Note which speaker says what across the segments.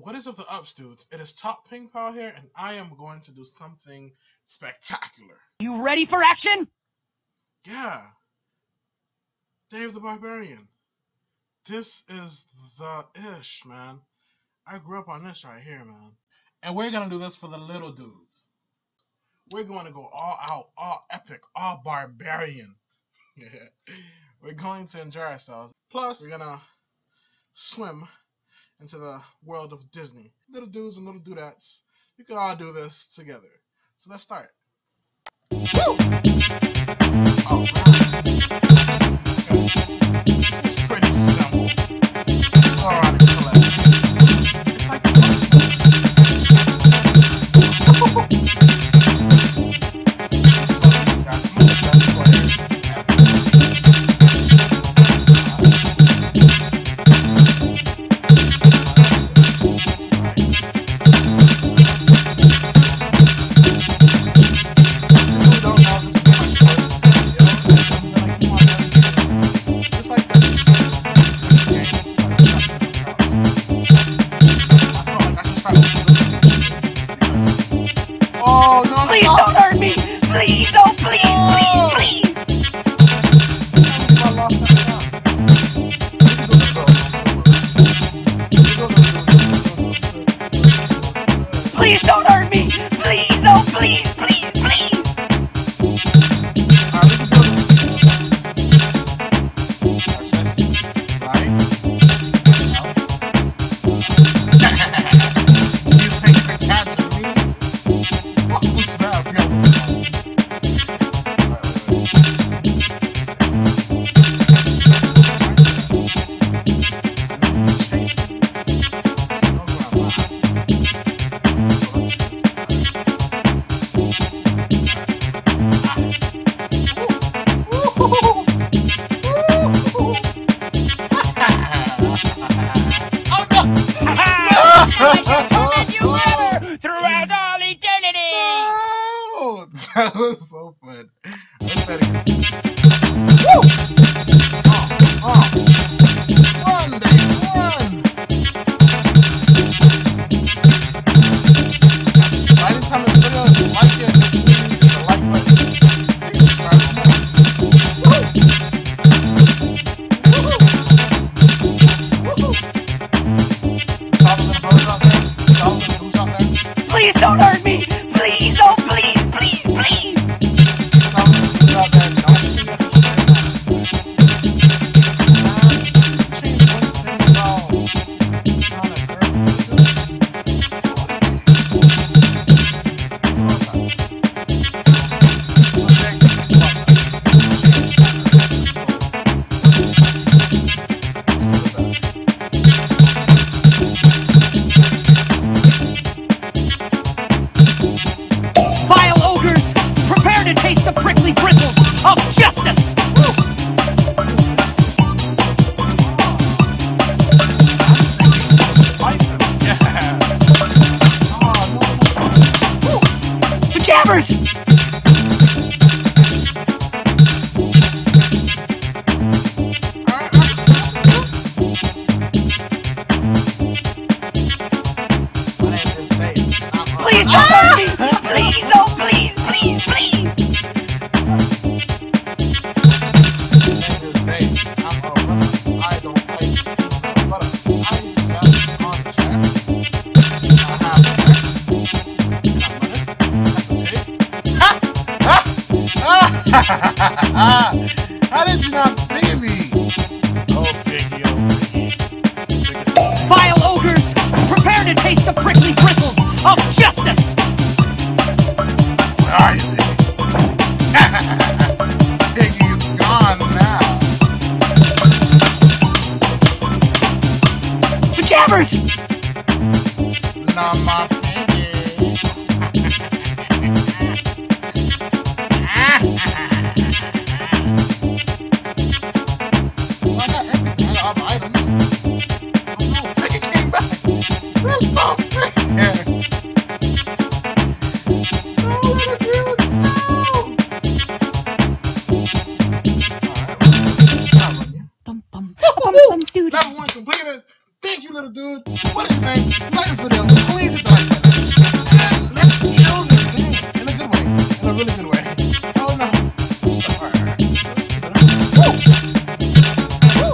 Speaker 1: What is up the ups, dudes? It is Top Ping Pal here, and I am going to do something spectacular.
Speaker 2: You ready for action?
Speaker 1: Yeah. Dave the Barbarian. This is the ish, man. I grew up on this right here, man. And we're going to do this for the little dudes. We're going to go all out, all epic, all barbarian. We're going to enjoy ourselves. Plus, we're going to swim into the world of Disney. Little dudes and little dudettes, you can all do this together. So let's start. Woo! Oh, man. It's pretty simple. Let's go around and collect. It's like
Speaker 2: Please don't hurt me! Please! Oh, please, please, please! Please don't hurt me! Please! Oh, please, please, please! Throughout all eternity!
Speaker 1: No! That was so fun. Let's try it again. Woo! Run, baby, run! Anytime this video is like it, please hit the like button. Please subscribe to me. Woo! Woohoo! Woohoo! All the little brothers out there. All the little dudes out there.
Speaker 2: Please don't hurt me! Please! Oh, please, please, please!
Speaker 1: All the little dudes out there. Don't forget to share that. Change one thing about how that girl
Speaker 2: Vile ogres, prepare to taste the prickly bristles of justice! Pajamas! Please don't hurt me! Please, oh please, please, please!
Speaker 1: How did you not see me? Oh, piggy, oh, piggy.
Speaker 2: Vile ogres, prepare to taste the prickly bristles of justice!
Speaker 1: Where are you, Piggy? Piggy's gone now.
Speaker 2: Pajamas!
Speaker 1: Not my piggy. Well, I got everything. I got all the items. Oh no, Piggy came back. There's no Piggy. No, little dude, no. Alright,
Speaker 2: Bum, bum,
Speaker 1: Woo-hoo-hoo!
Speaker 2: dude.
Speaker 1: Level 1 completed. Thank you, little dude. What do you think? like this video, please hit the like button. And let's kill this game in a good way, in a really good way. Oh no! Alright. Woo! Woo!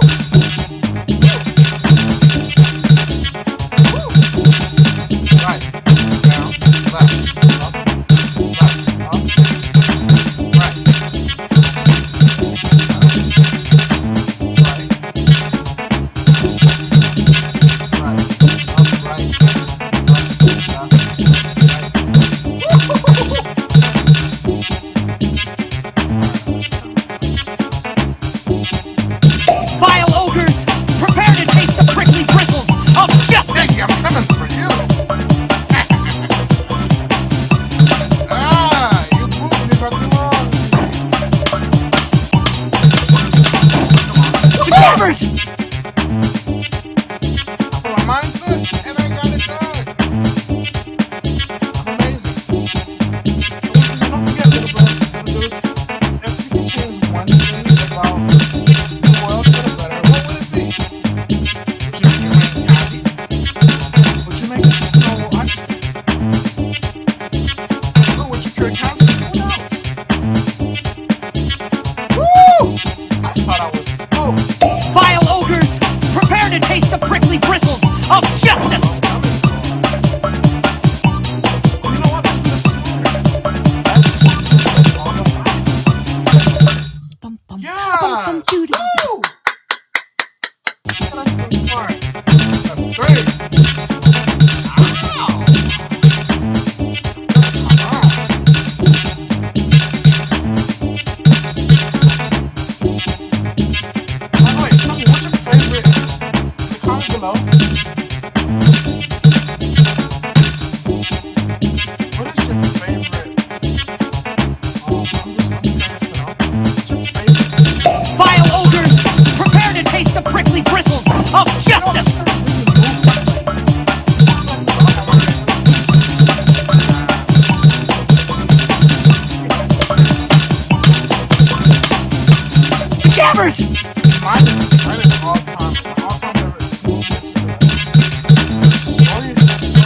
Speaker 1: Woo! Right, down, left, up, right.
Speaker 2: Vile ogres, prepare to taste the prickly bristles of justice!
Speaker 1: Hey, I'm coming for you! Ah, you proved me for too long!
Speaker 2: Cadavers!
Speaker 1: I put my mind to it, and I got it done! I'm amazing. And don't forget, little bro, if you could change one thing about the world for the better, what would it be? Would you make it rain happy? Would you make it snow ice? Or would you cure cancer? Who knows? Woo! I thought I was toast.
Speaker 2: Vile ogres, prepare to taste the prickly bristles of justice!
Speaker 1: You know what? Let's do this smoother. That's on the right. Yeah! Woo! That's the part. That's great. Ow! By the way, tell me, what's your favorite? Comment below. What is your favorite? I'm curious to know. What's your favorite?
Speaker 2: Vile ogres, prepare to taste the prickly bristles of justice! Cadavers!
Speaker 1: Mine is all time. My all-time favorite is Dueces. The story is so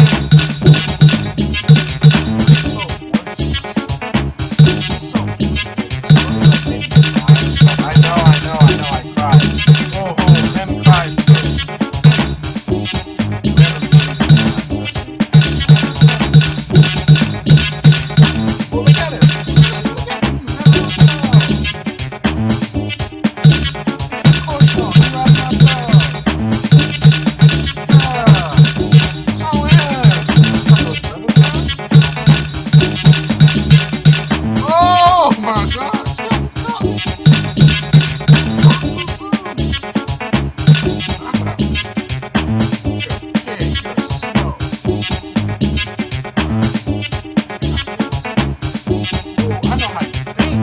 Speaker 1: gorgeous. It's just so beautiful. The story that made me cry. I know, I cried. Oh, men cried too. Men are really well, look at it. Look at it. Oh my gosh, let's go. Okay, you're slow. Oh, I know how you think.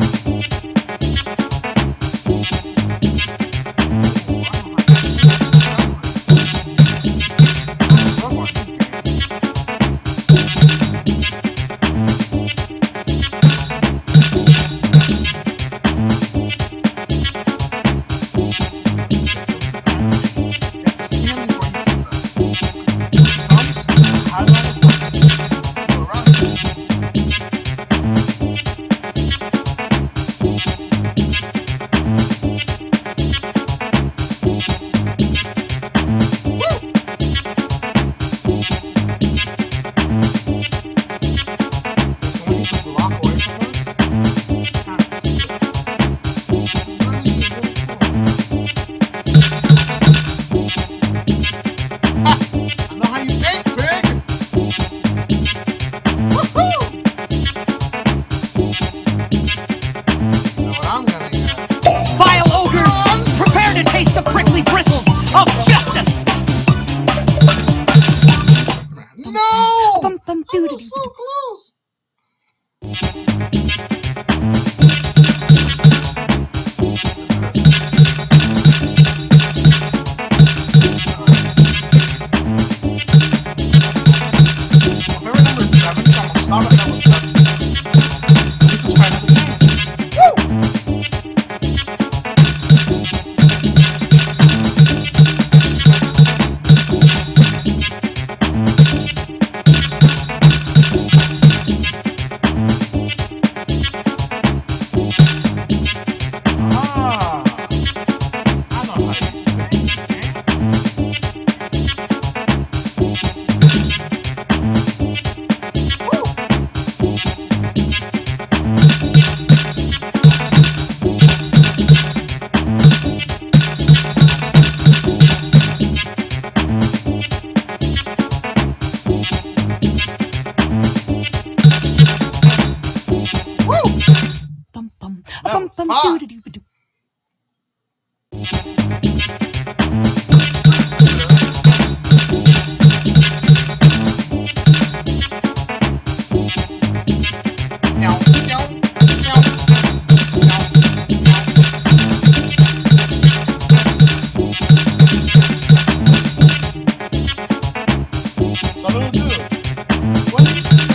Speaker 1: So little dude, what do you think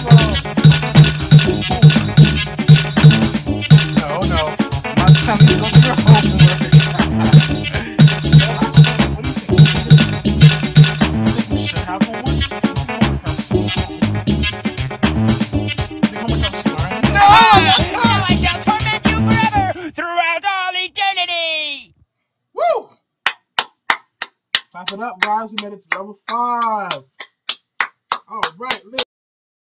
Speaker 1: about? No, I'm not telling you to go to your homework. What do you think? You think we should have homework? You think homework helps you? You think homework helps you learn? No!
Speaker 2: Now I shall torment you forever throughout all eternity!
Speaker 1: Woo! Clap it up, guys. We made it to level 5. All right,